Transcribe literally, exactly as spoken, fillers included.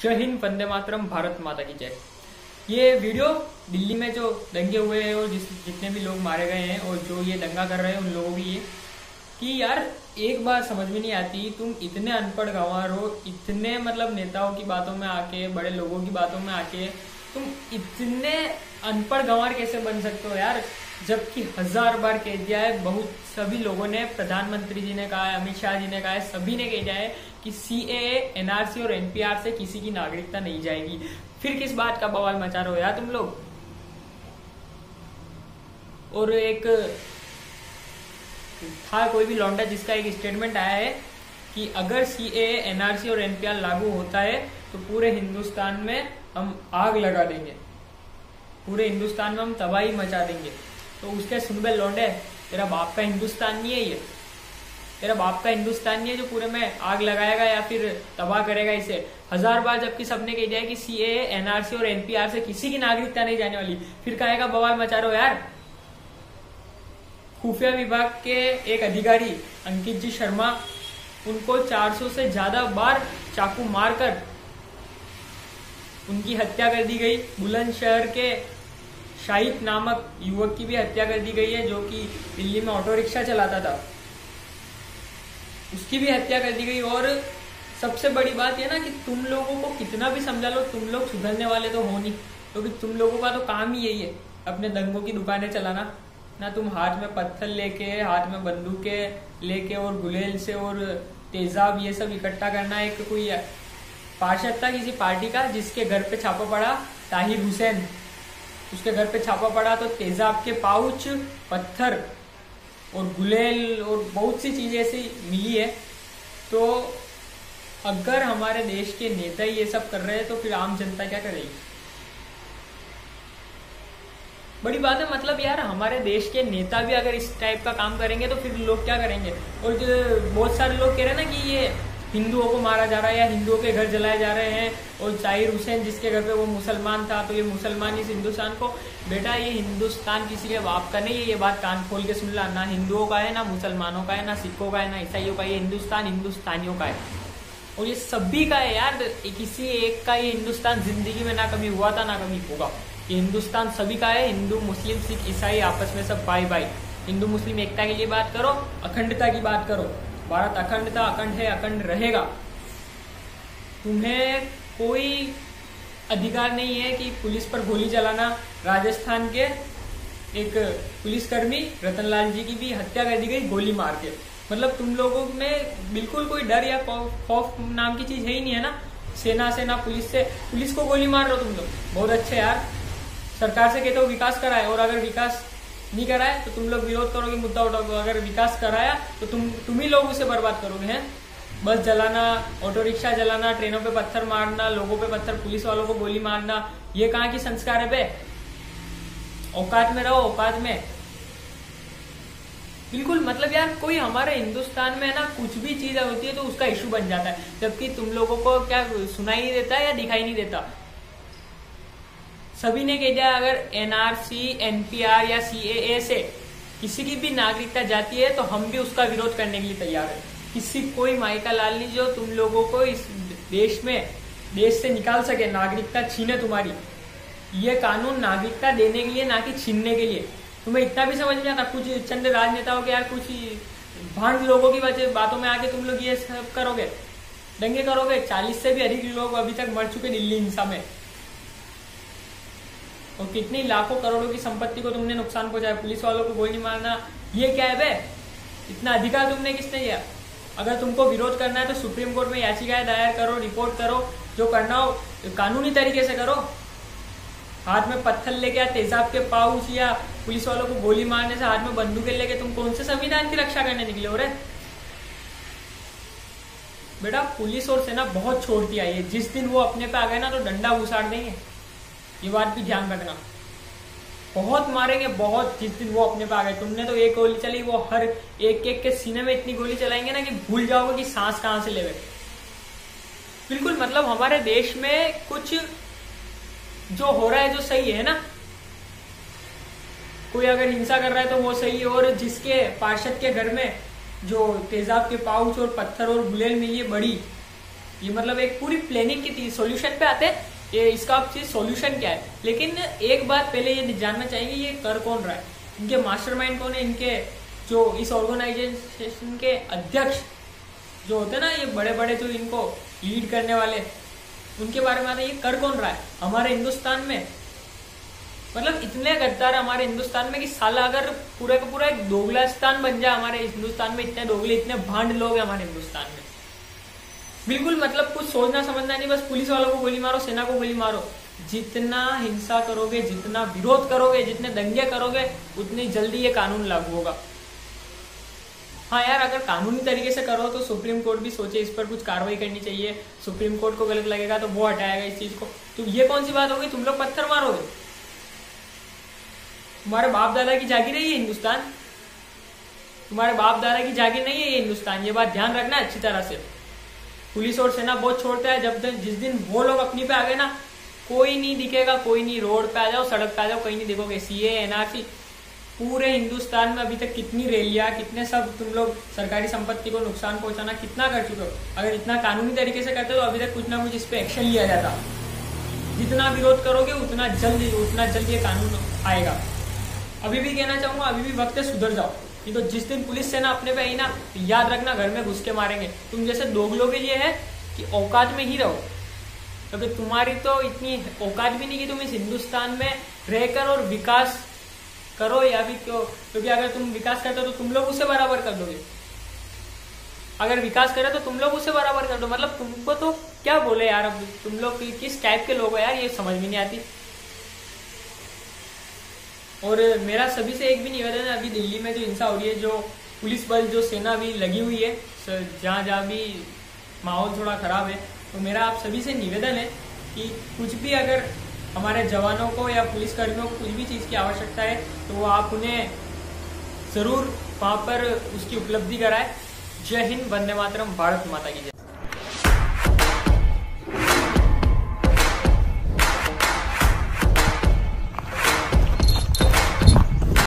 जय हिंद, वंदे मातरम, भारत माता की जय। ये वीडियो दिल्ली में जो दंगे हुए हैं और जिस जितने भी लोग मारे गए हैं और जो ये दंगा कर रहे हैं उन लोगों की ये कि यार एक बात समझ में नहीं आती, तुम इतने अनपढ़ गंवार हो, इतने मतलब नेताओं की बातों में आके, बड़े लोगों की बातों में आके तुम इतने अनपढ़ गंवार कैसे बन सकते हो यार। जबकि हजार बार कह दिया है, बहुत सभी लोगों ने, प्रधानमंत्री जी ने कहा है, अमित शाह जी ने कहा है, सभी ने कह दिया है कि सीएए, एनआरसी और एनपीआर से किसी की नागरिकता नहीं जाएगी। फिर किस बात का बवाल मचा रहे हो यार तुम लोग। और एक था कोई भी लौंडा जिसका एक स्टेटमेंट आया है कि अगर सीएए, एनआरसी और एनपीआर लागू होता है तो पूरे हिंदुस्तान में हम आग लगा देंगे, पूरे हिंदुस्तान में हम तबाही मचा देंगे। तो उसके सुन बे लौंडे, तेरा बाप का हिंदुस्तान नहीं है ये, तेरा बाप का हिंदुस्तान नहीं है जो पूरे में आग लगाएगा या फिर तबाह करेगा इसे। हजार बार जबकि सबने कह दिया है कि सीएए, एनआरसी और एनपीआर से किसी की नागरिकता नहीं जाने वाली, फिर काहे का बवाल मचा रहे हो यार। खुफिया विभाग के एक अधिकारी अंकित जी शर्मा, उनको चार सौ से ज्यादा बार चाकू मारकर उनकी हत्या कर दी गई। बुलंदशहर के शाहिद नामक युवक की भी हत्या कर दी गई है जो कि दिल्ली में ऑटो रिक्शा चलाता था, उसकी भी हत्या कर दी गई। और सबसे बड़ी बात यह ना कि तुम लोगों को कितना भी समझा लो, तुम लोग सुधरने वाले तो हो नहीं, क्योंकि तो तुम लोगों का तो काम ही यही है, अपने दंगों की दुकानें चलाना ना। तुम हाथ में पत्थर लेके, हाथ में बंदूकें लेके और गुलेल से और तेजाब ये सब इकट्ठा करना। एक कोई पार्षद था किसी पार्टी का जिसके घर पे छापा पड़ा, ताहिर हुसैन, उसके घर पे छापा पड़ा तो तेजाब के पाउच, पत्थर और गुलेल और बहुत सी चीजें ऐसी मिली है। तो अगर हमारे देश के नेता ही ये सब कर रहे हैं तो फिर आम जनता क्या करेगी। बड़ी बात है, मतलब यार हमारे देश के नेता भी अगर इस टाइप का काम करेंगे तो फिर लोग क्या करेंगे। और बहुत सारे लोग कह रहे हैं ना कि ये हिंदुओं को मारा जा रहा है या हिंदुओं के घर जलाए जा रहे हैं, और ताहिर हुसैन जिसके घर पे वो मुसलमान था तो ये मुसलमान इस हिंदुस्तान को। बेटा ये हिंदुस्तान किसी के बाप का नहीं है, ये बात कान खोल के सुन ला। ना हिंदुओं का है, ना मुसलमानों का है, ना सिखों का है, ना ईसाइयों का। ये हिंदुस्तान हिंदुस्तानियों का है और ये सभी का है यार। किसी एक का ये हिंदुस्तान जिंदगी में ना कभी हुआ था ना कभी होगा। ये हिंदुस्तान सभी का है। हिंदू, मुस्लिम, सिख, ईसाई आपस में सब भाई भाई। हिंदू मुस्लिम एकता के लिए बात करो, अखंडता की बात करो। भारत अखंड था, अखंड है, अखंड रहेगा। तुम्हें कोई अधिकार नहीं है कि पुलिस पर गोली चलाना। राजस्थान के एक पुलिसकर्मी रतनलाल जी की भी हत्या कर दी गई गोली मार के। मतलब तुम लोगों में बिल्कुल कोई डर या खौफ नाम की चीज है ही नहीं है ना। सेना सेना पुलिस से, पुलिस को गोली मार रहे हो तुम लोग, बहुत अच्छे यार। सरकार से कहते हो विकास कराए, और अगर विकास नहीं कराए तो तुम लोग विरोध करोगे, मुद्दा उठाओगे। अगर विकास कराया तो तुम तुम ही लोग उसे बर्बाद करोगे हैं। बस जलाना, ऑटो रिक्शा जलाना, ट्रेनों पे पत्थर मारना, लोगों पे पत्थर, पुलिस वालों को गोली मारना, ये कहाँ की संस्कार है बे। औकात में रहो, औकात में। बिल्कुल मतलब यार कोई हमारे हिंदुस्तान में ना कुछ भी चीज होती है तो उसका इशू बन जाता है, जबकि तुम लोगों को क्या सुनाई नहीं देता या दिखाई नहीं देता। सभी ने कह दिया अगर एनआरसी, एनपीआर या सीएए से किसी की भी नागरिकता जाती है तो हम भी उसका विरोध करने के लिए तैयार है। किसी कोई माई का लाल नहीं जो तुम लोगों को इस देश में, देश से निकाल सके, नागरिकता छीने तुम्हारी। ये कानून नागरिकता देने के लिए, ना कि छीनने के लिए। तुम्हें इतना भी समझ में आता, कुछ चंद राजनेताओं के यार कुछ भांड लोगों की वजह बातों में आके तुम लोग ये सब करोगे, दंगे करोगे। चालीस से भी अधिक लोग अभी तक मर चुके दिल्ली हिंसा में, और कितनी लाखों करोड़ों की संपत्ति को तुमने नुकसान पहुंचाया। पुलिस वालों को गोली मारना, ये क्या है बे। इतना अधिकार तुमने किसने दिया। अगर तुमको विरोध करना है तो सुप्रीम कोर्ट में याचिकाएं दायर करो, रिपोर्ट करो, जो करना हो कानूनी तरीके से करो। हाथ में पत्थर लेके या तेजाब के पाउच या पुलिस वालों को गोली मारने से, हाथ में बंदूकें लेके तुम कौन से संविधान की रक्षा करने निकले हो रे। बेटा पुलिस और सेना बहुत छोड़ती आई है, जिस दिन वो अपने पे आ गए ना तो डंडा घुसाड़ देंगे, ये बात भी ध्यान रखना। बहुत मारेंगे, बहुत, जिस दिन वो अपने पे आ गए। तुमने तो एक गोली चली, वो हर एक एक के सीने में इतनी गोली चलाएंगे ना कि भूल जाओगे कि सांस कहां से लेवे। बिल्कुल मतलब हमारे देश में कुछ जो हो रहा है जो सही है ना, कोई अगर हिंसा कर रहा है तो वो सही है। और जिसके पार्षद के घर में जो तेजाब के पाउच और पत्थर और गुलेल मिली है बड़ी, ये मतलब एक पूरी प्लानिंग की सॉल्यूशन पे आते हैं, ये इसका चीज सॉल्यूशन क्या है। लेकिन एक बात पहले ये जानना चाहिए, ये कर कौन रहा है, इनके मास्टरमाइंड कौन है, इनके जो इस ऑर्गेनाइजेशन के अध्यक्ष जो होते हैं ना, ये बड़े बड़े जो इनको लीड करने वाले, उनके बारे में आता है। ये कर कौन रहा है हमारे हिंदुस्तान में, मतलब इतने गद्दार हमारे हिंदुस्तान में कि साला अगर पूरा का पूरा एक दोगलास्तान बन जाए हमारे हिंदुस्तान में, इतने दोगले इतने भांड लोग हैं हमारे हिंदुस्तान में, बिल्कुल मतलब कुछ सोचना समझना नहीं, बस पुलिस वालों को गोली मारो, सेना को गोली मारो। जितना हिंसा करोगे, जितना विरोध करोगे, जितने दंगे करोगे, उतनी जल्दी ये कानून लागू होगा। हाँ यार, अगर कानूनी तरीके से करो तो सुप्रीम कोर्ट भी सोचे इस पर कुछ कार्रवाई करनी चाहिए, सुप्रीम कोर्ट को गलत लगेगा तो वो हटाएगा इस चीज को। तो ये कौन सी बात होगी, तुम लोग पत्थर मारोगे? तुम्हारे बाप दादा की जागीर है ये हिंदुस्तान, तुम्हारे बाप दादा की जागीर नहीं है ये हिंदुस्तान, ये बात ध्यान रखना अच्छी तरह से। पुलिस और सेना बहुत छोड़ता है, जब तक जिस दिन वो लोग अपनी पे आ गए ना, कोई नहीं दिखेगा, कोई नहीं। रोड पे आ जाओ, सड़क पे आ जाओ, कहीं नहीं देखोगे। सीए, एनआरसी, पूरे हिंदुस्तान में अभी तक कितनी रैलियां, कितने सब तुम लोग सरकारी संपत्ति को नुकसान पहुंचाना कितना कर चुके हो। अगर इतना कानूनी तरीके से करते तो अभी तक कुछ ना कुछ इस पे एक्शन लिया जाता। जितना विरोध करोगे उतना जल्द उतना जल्द ये कानून आएगा। अभी भी कहना चाहूंगा, अभी भी वक्त है, सुधर जाओ। नहीं तो जिस दिन पुलिस सेना अपने पे आई ना, याद रखना घर में घुस के मारेंगे। तुम जैसे दोगलों के लिए है कि औकात में ही रहो, क्योंकि तो तुम्हारी तो इतनी औकात भी नहीं कि तुम इस हिंदुस्तान में रहकर और विकास करो, या भी क्यों, क्योंकि अगर तुम विकास करते हो तो तुम लोग उसे बराबर कर दोगे। अगर विकास करे तो तुम लोग उसे बराबर कर दो। मतलब तुमको तो क्या बोले यार, अब तुम लोग किस टाइप के लोग हो यार, ये समझ में नहीं आती। और मेरा सभी से एक भी निवेदन है, अभी दिल्ली में जो हिंसा हो रही है, जो पुलिस बल, जो सेना भी लगी हुई है, जहाँ जहाँ भी माहौल थोड़ा खराब है, तो मेरा आप सभी से निवेदन है कि कुछ भी अगर हमारे जवानों को या पुलिसकर्मियों को कुछ भी चीज़ की आवश्यकता है तो वो आप उन्हें ज़रूर वहाँ पर उसकी उपलब्धि कराए। जय हिंद, वंदे मातरम, भारत माता की जय।